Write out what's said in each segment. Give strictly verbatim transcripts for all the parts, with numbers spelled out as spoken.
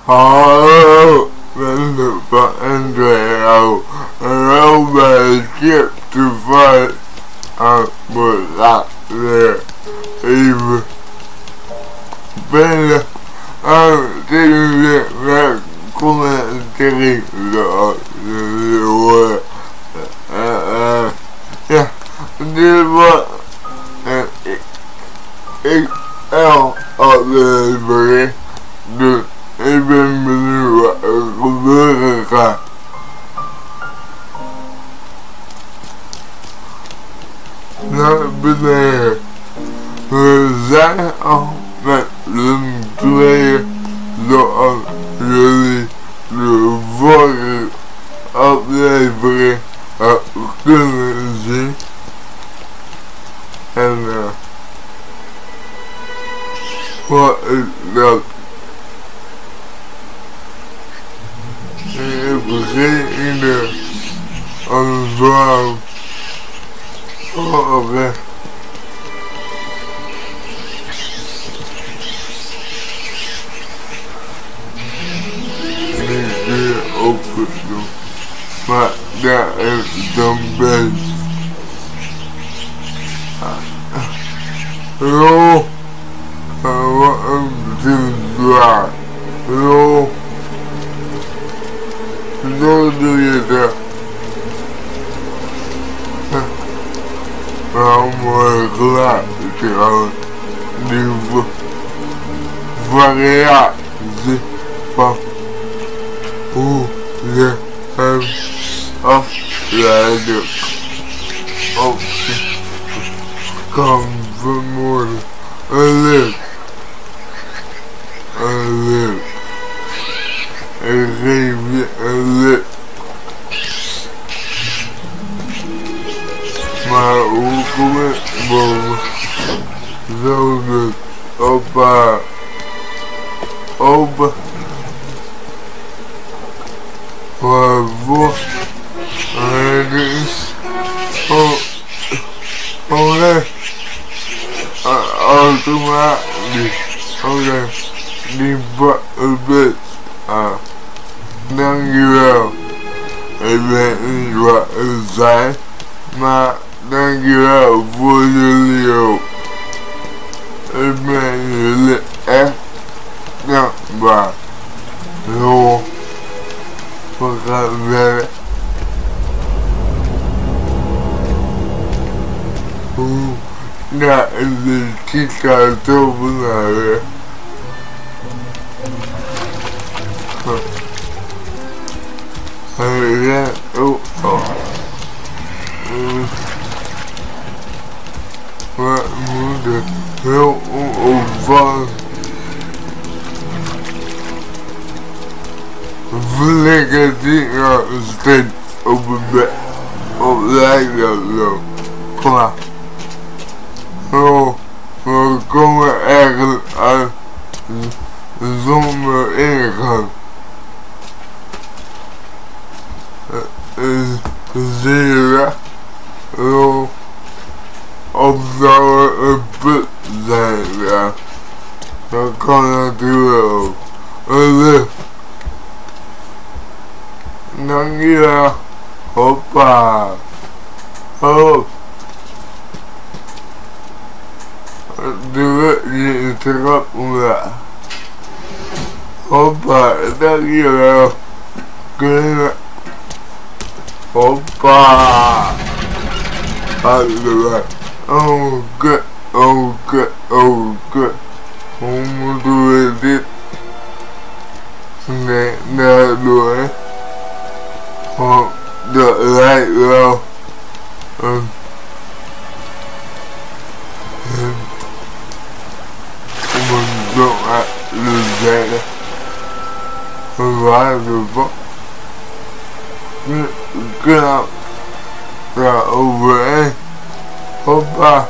Hallo mensen van Andrea en welkom bij het Skip to Fight. En we gaan weer even bellen en tegen weer weer commentary zoals jullie horen. Ja, dit was een X X L aflevering, dus ik ben benieuwd wat er gebeuren gaat. Naar beneden. We zijn al met z'n tweeën, zoals jullie de vorige aflevering hebben kunnen zien. En uh, wat is dat? Ik begin in de aanvang. Oh, oké. Okay. Niet weer opgenomen, maar daar is het dan bij. Hallo, wat een zwaar. Hallo. Zo doe je dat. Nou, mooi klaar trouwens. Die variatie van hoe je hem afleiden of kan vermoorden. Een lid. Een lid. Ik geef je een lid. Maar hoe kom ik boven? Zo dus. Hoppa. Open. Waarvoor? En dit is... Oh. Oh nee. Automatisch. Oké. Die bak een beetje. Ah. Dankjewel. Ik weet niet wat het zijn, maar dankjewel voor jullie hulp. Ik ben jullie echt dankbaar. Zo, we gaan verder. Hoe, daar is de chica tovenaar weer. Ja, oh, oh. Uh, Wat moet er heel onopvallend. Flikker die nou steeds op het bed. Op lijkt dat zo. Klaar. Oh, we komen ergens uit zonder ingang. Zie je dat? Zo. Of zou het een put zijn, ja. Dat kan natuurlijk ook. Een lift. Dankjewel. Hoppa. Oh. Druk je trap omlaag. Hoppa, dankjewel. Kunnen. Hoppa! Allebei. Oh kut, oh kut, oh kut. Hoe moeten we dit? Nee, daardoor hè. Oh, dat lijkt wel een... een om een zo uit te zeggen. Een waardevol. Knap daar overheen. Hoppa.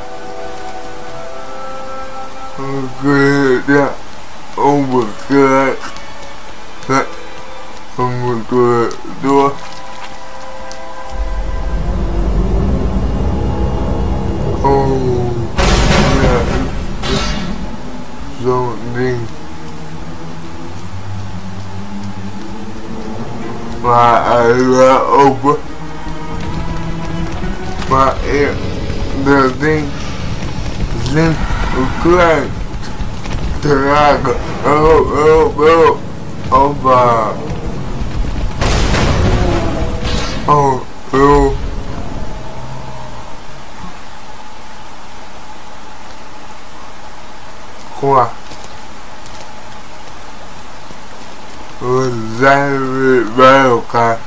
Dan kun je daar overkrijgen. Nee, dan moeten we door. Oh, ja, zo'n ding. hij wel open. Maar ik, dat ding zit klein te raken. Oh, oh, oh. Hoppa. Oh, oh. Kom maar. We zijn weer bij elkaar.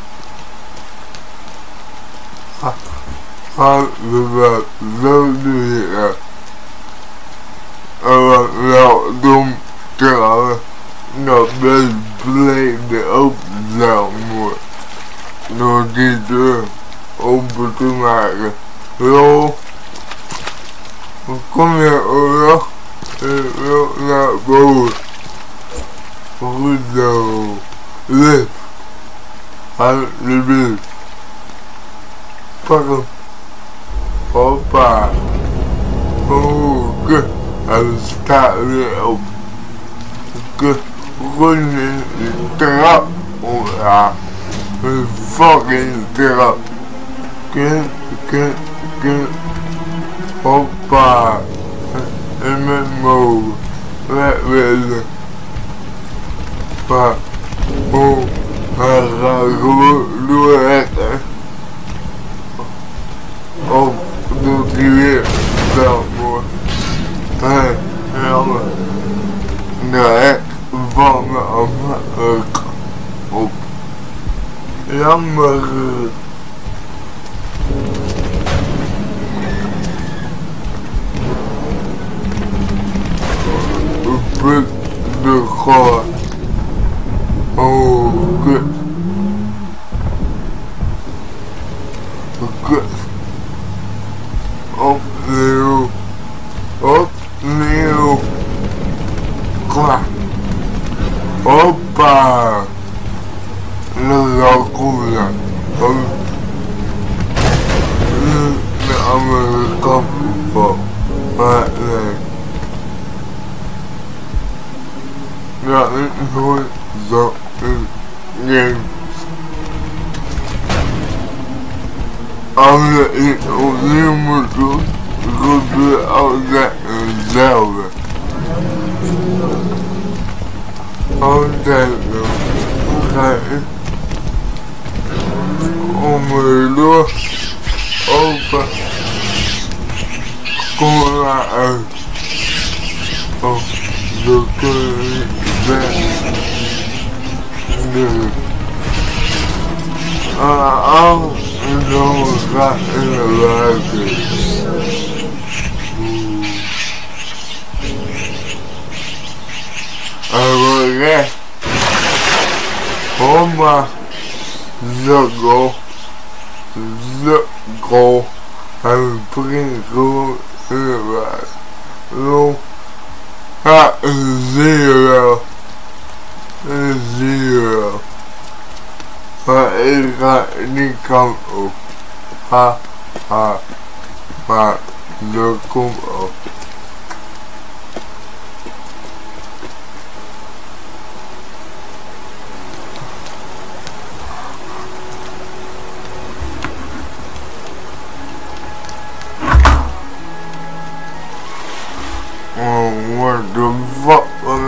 Gaan we wel zo doen. En wat wel dom trouwens. Dat best blede open zou moeten. Door die deur open te maken. Hallo. Kom je oorlog? Ik wil naar boven. Goed zo. Lift. Alsjeblieft. Pak hem. Hoppa. Oh, kut. Hij staat weer op. Kut. Goed in de trap. Oh ja. Een fucking trap. Kut, kut, kut. Hoppa. En met mogen. Weg willen. Maar, oh, hij gaat gewoon door het hek. Of doet hij weer zelfmoord. Hé, jammer. De hek van me afhankelijk op. Jammer. Put de goor. Oh, kut. Kut. Opnieuw. Opnieuw. Klaar. Hoppa. Dat zou cool zijn. De andere kant op. Maar nee. Ja, ik hoor zo in games. Als je iets opnieuw moet doen, gebeurt altijd hetzelfde. Altijd zo. Ga ik om me door, open, kom er maar uit. Oh, zo kunnen we niet weg. Nee. Ah, ah, en dan gaat in de ruimte. En we recht. Hoppa. Zo, zo, go. En springt gewoon in de ruimte. Zo. Ja, zie je wel. Zie je wel. Maar ik ga die kant op. Ha, ha. Maar dat komt op. Oh, what the fuck?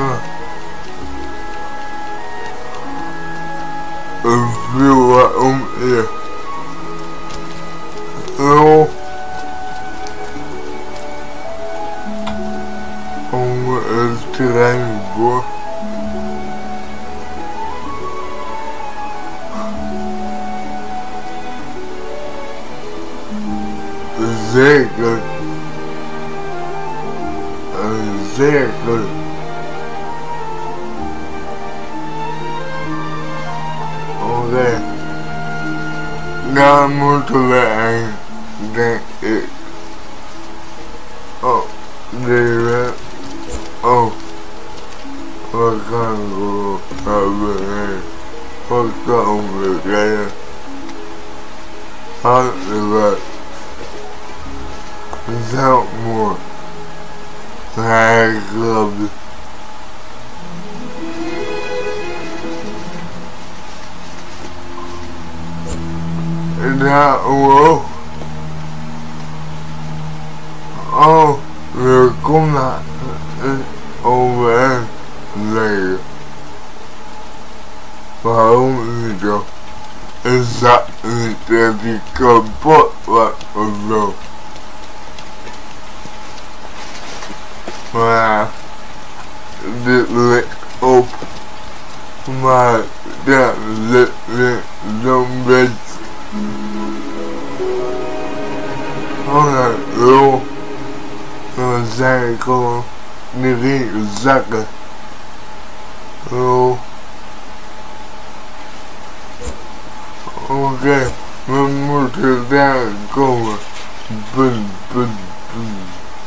Ik viel wat om hier. Hallo. Om het terrein voor. Zeker. Zeker. Oké. Daar moeten we heen, denk ik. Oh, deze. Oh. We gaan gewoon naar beneden. Wat komen we rijden? Hartelijk. Zelfmoord. Hij grapte. naar omhoog. Oh, we komen naar overheen leggen. Waarom niet zo? Is dat niet dat die kapot was of zo? Maar ja, dit ligt op. Maar dat ligt zo'n beetje. Oh ja, joh. Dan zijn gewoon drie zakken. Oh. Oké, okay, we moeten daar komen. Punt, punt, punt.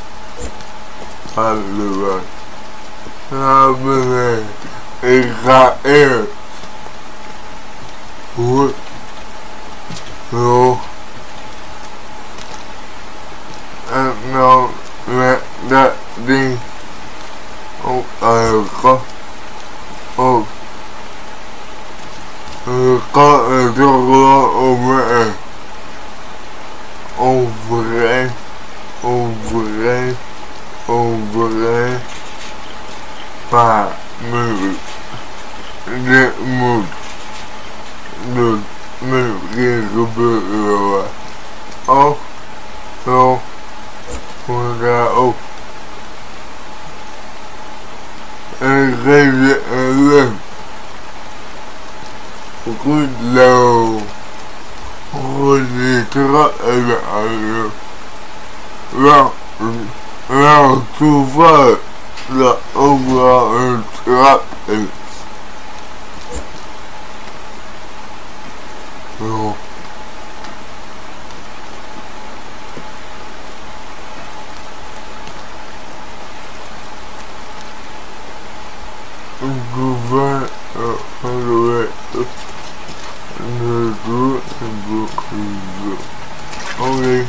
Hallo. Ja, meneer. Ik ga eerst. Hoe? Zo. En nou met dat ding op een kast. Op. Je kan er toch wel overheen. Overheen. Overheen. Overheen. Maar moeilijk. Dit moet. Dus misschien gebeurt er wel wat. Oh. Zo. Moet daar ook. En ik geef je een link. Goed zo. Goed die trap even uit. Wel, wel toevallig dat overal een trap is. Zo. Toevallig van de weg. En zo en zo en zo. Oké.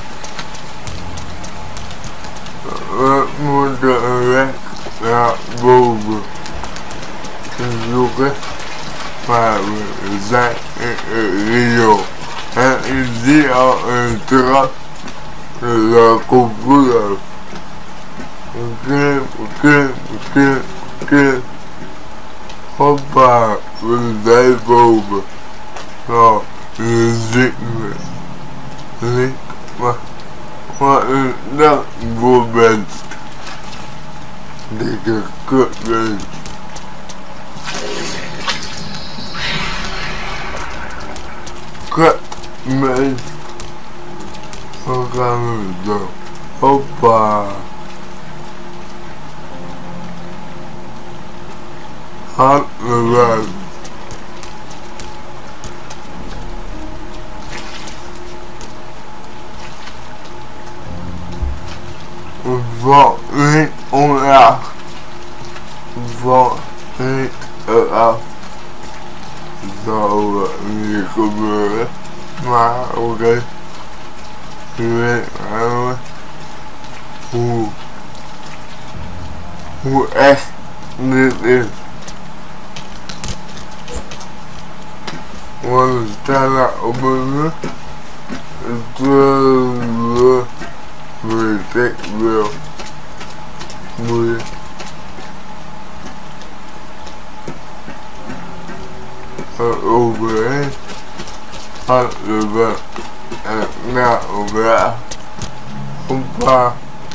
We moeten een weg naar boven zoeken. Maar we zijn in Rio. En ik zie al een trap. Dus dat komt goed uit. Oké, oké, oké, oké. Hoppa, we zijn boven. Nou, hier zitten we. Zie, maar wat is dat voor mens? Dikke kutmens. Kutmens. Wat gaan we doen? Hoppa. Had me wel. Val niet omlaag. Val niet eraf. Zou niet gebeuren. Maar oké. Okay. Je weet maar hoe, hoe echt dit is. Want we staan daar op een rug. Terwijl weet ik wel. Moet je. Er overheen. Had we wel. En naar omlaag. Hoppa.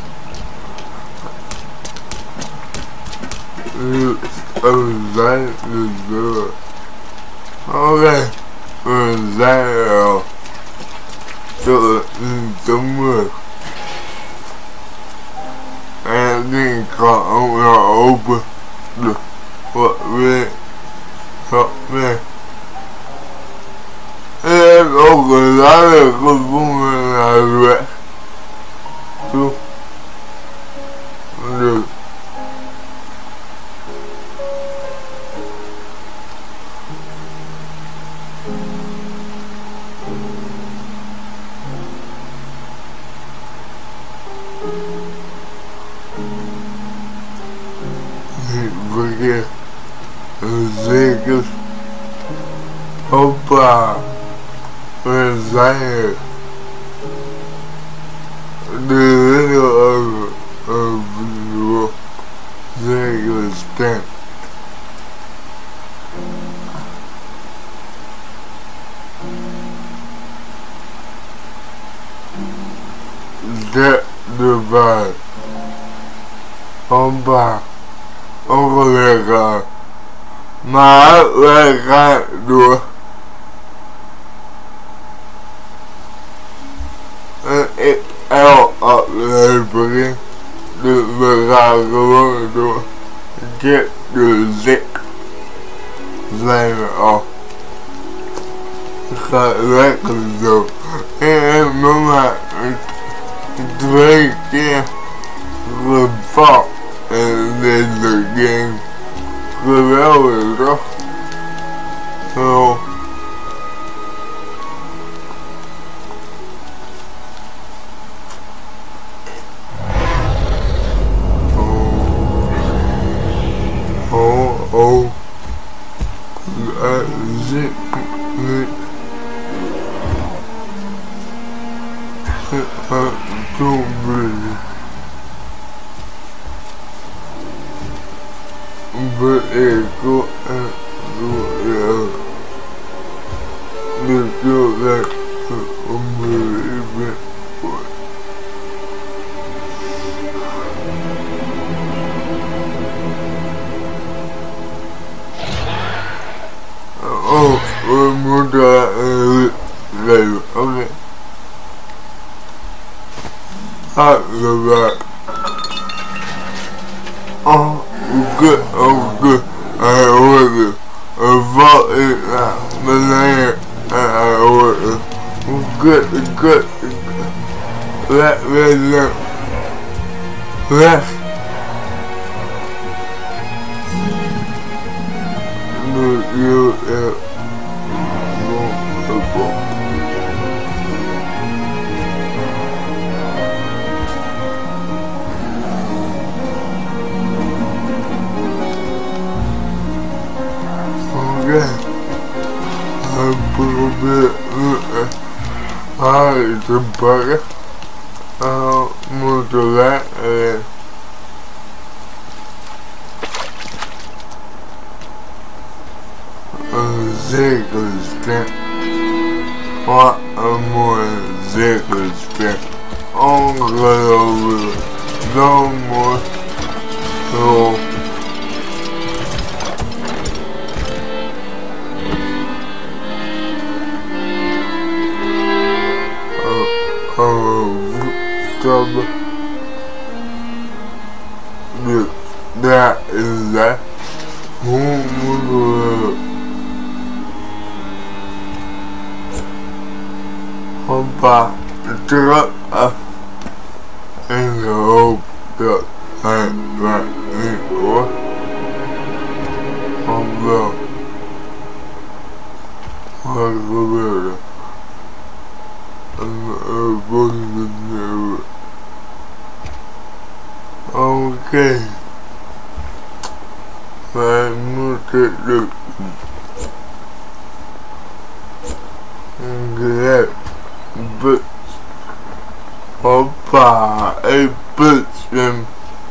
Nu we zijn de deur. Oké. We zijn er al. Tot niet zo moeilijk. En het ding kan ook nog open. Dus wat weer. Wat weer. Ik heb ook een ladder gevonden naar de weg. Zo. Dus. Niet verkeerd. Zeker. Hoppa. we zijn er. De middel over, over zekere stem. Zet de waarheid. Hoppa. Ongelukkig. Maar wij gaan door. Een X X L aflevering. Dus we gaan gewoon door. Get de zik. Zijn we al. Het gaat lekker zo. Ik heb nog maar twee keer gevat in deze game. Geweldig toch? Zo. Oh, oh. Dat zit niet. Het gaat zo blijven. But ik go en doe ja. Dus zo lekker om me even voor. Oh, we moeten leven. Oké. Hartelijk. Oh, good, oh good. Hij hoorde. Er valt ik naar beneden en hij hoorde. Good, good. Weg, weg, weg. Weg. Nu, nu, ja. Ik probeer nu haar te pakken. En moeten wij erin. Een zekere stem. Wat een mooie zekere stem. Ongelooflijk. Zo mooi. Zo. Voetstappen. Dus daar is dat. Hoe moeten we hoppa terug af in de hoop dat hij dat niet hoort. Of wel. Wat gebeurde? En volgende nieuwe. Oké. Wij moeten dus grep, but, hoppa, ik puts hem.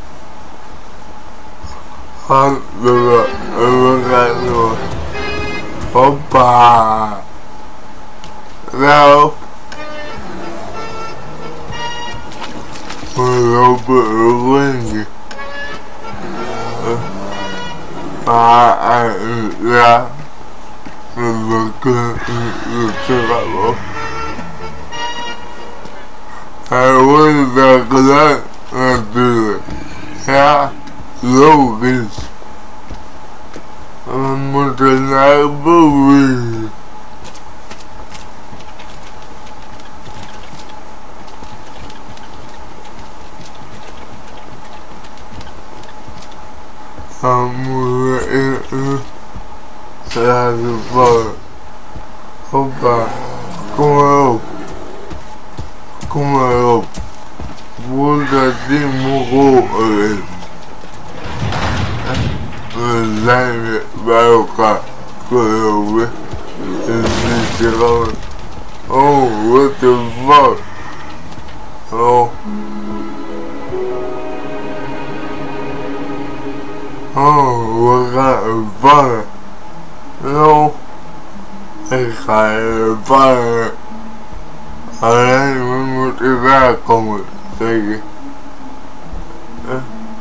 Handelen en we gaan door. Hoppa. Nou. We lopen een rondje. Maar ja, we kunnen het terug op. Hij wordt daar gedaan natuurlijk. Ja, logisch. We moeten naar boven. Dan moeten we in laten vallen. Hoppa, kom maar op. Kom maar op. Voordat die mogol er is. We zijn weer bij elkaar. Geloof ik. Dus niet gewoon. Oh, what the fuck? Oh. Oh, we gaan er vangen. No. Ik ga er vangen. Alleen we moeten daar komen. Zeker. Eh?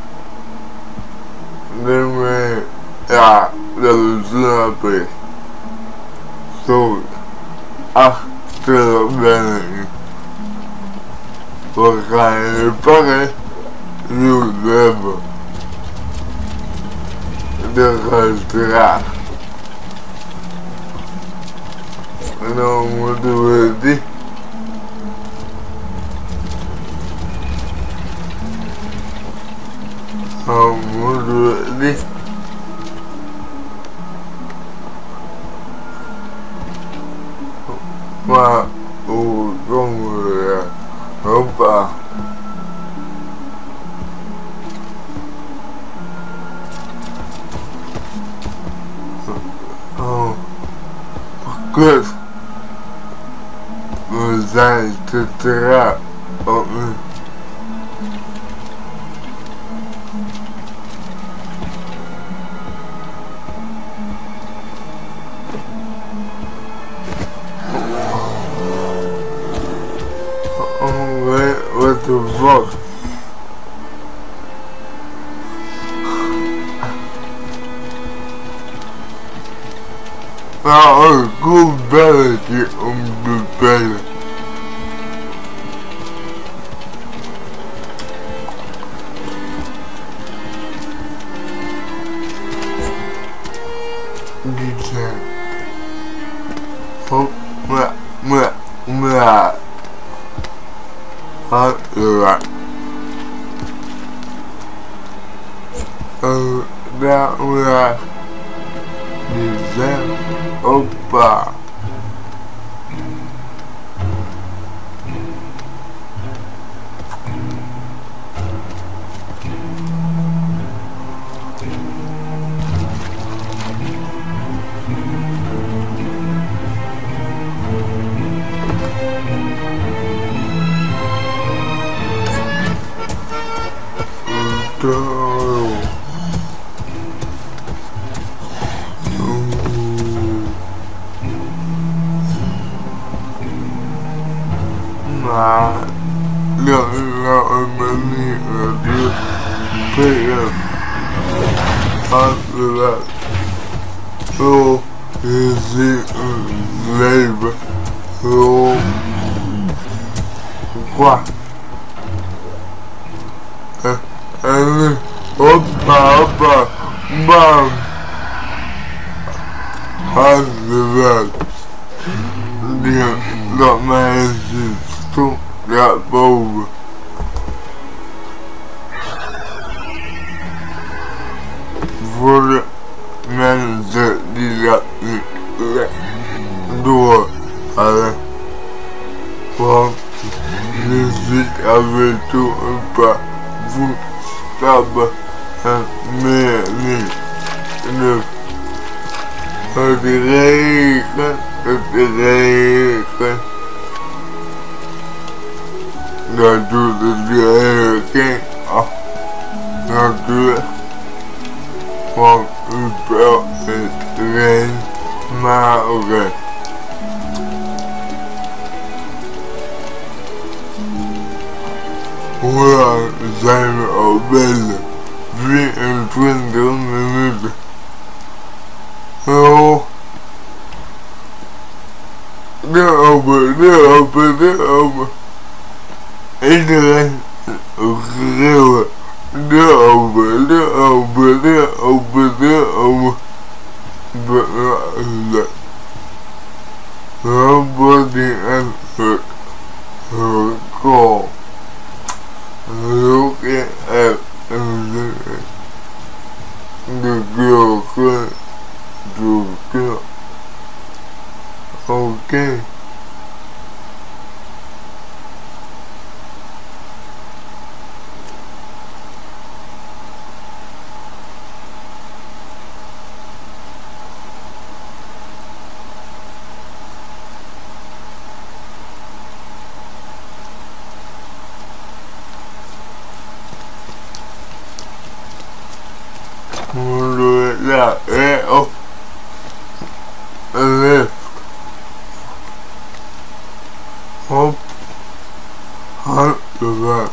Nee, ja, dat snap ik. Zo. Achter ben ik nu. We gaan er vangen. Nu hebben. De gestraat. En dan moeten we die. Dan moeten we die. Maar hoe komen we er? Hoppa. Oh, kut. We zijn te traag. Oh, nee. Oh, wait, what the fuck? Nou, een cool belletje om te bellen. Die zijn. Oh, maar, maar, maar. Ah, ja. Oh, nou, ja. Die zijn. Hoppa. Maar dat is nou een manier natuurlijk tegen achterlaat. Zo, je ziet een leven. Zo, kwa. En, en nu, hoppa, hoppa, bam. Achterlaat. Die, dat meisje stond daarboven. Voor de mensen die dat niet door hadden. Want je ziet af en toe een paar voetstappen en meer niet. Dus het regent, het regent. Dat doet het hele geen af. Natuurlijk. Want het spel is rain. Maar oké. Okay. Hoe lang zijn we al bezig? vierentwintig minuten. Oh. Deur open, deur open, deur open. Iedereen schreeuwen. Deur open, deur open, deur open, deur open. Nobody answered her call. Looking at the girl couldn't do good. Okay. Hoe doe je dat? Hè? Of een lift. Hop. Handbewaar.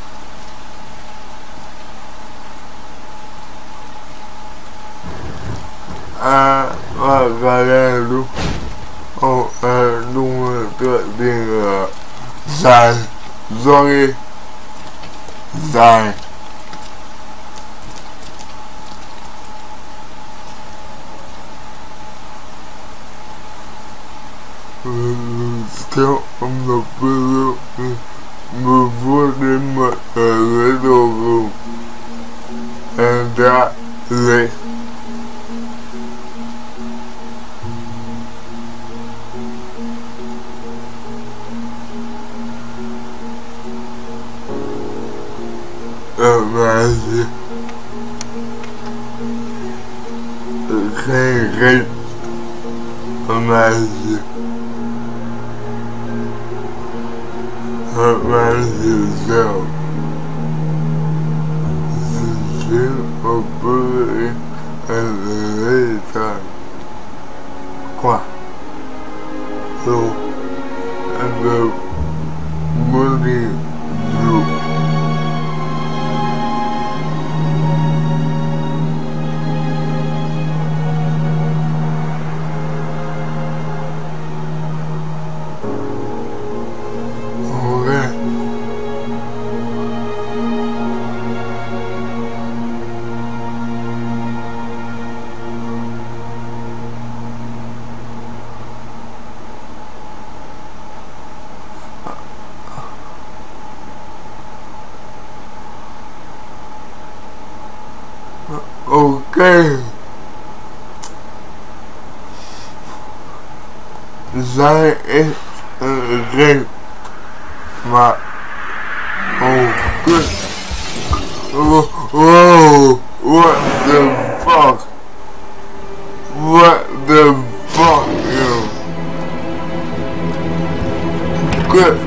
En wat ga jij doen? Oh, en doen we dat ding uh, zijn. Sorry. Zijn. Stel om de pillow before met een little room. En daar ligt een meisje. Geen geest. Een meisje. Het meisje zelf. Ze zit op bullen en de hele tijd. Qua. Zo. En de money zo. Oké. Zij is een ring. Maar. Oh, kut. Wow, wow, what the fuck? What the fuck, yo? Kut.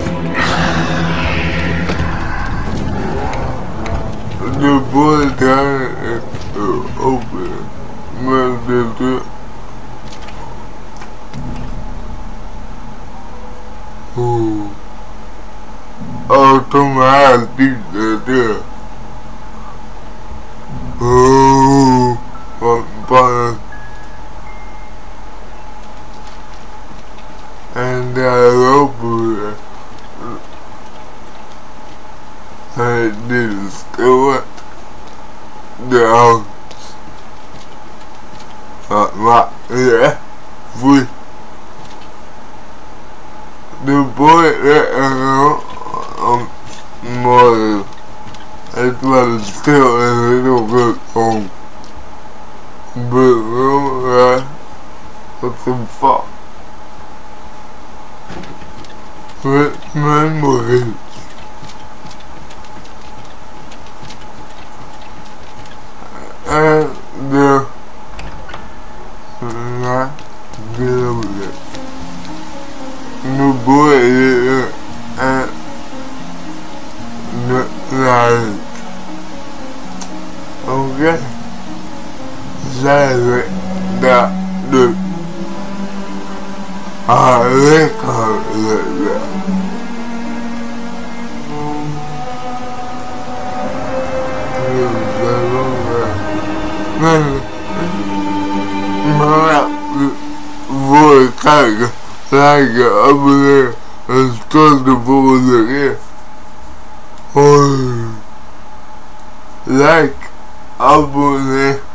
De boel daar is open. Met de deur. Oeh. Automatisch de deur. Oeh. Wat spannend. En daar lopen we. En dit is stil. De hand. Wat maakt je? Voel. De boy is om morgen. Het was stil en heel goed om. But what the fuck? With memories. And the not good. The boy is and the light. Okay. Zij dat de haar lekker lekker. Maar voor het kijken, liken, abonneren en tot de volgende keer. Hoi. Like, abonneer.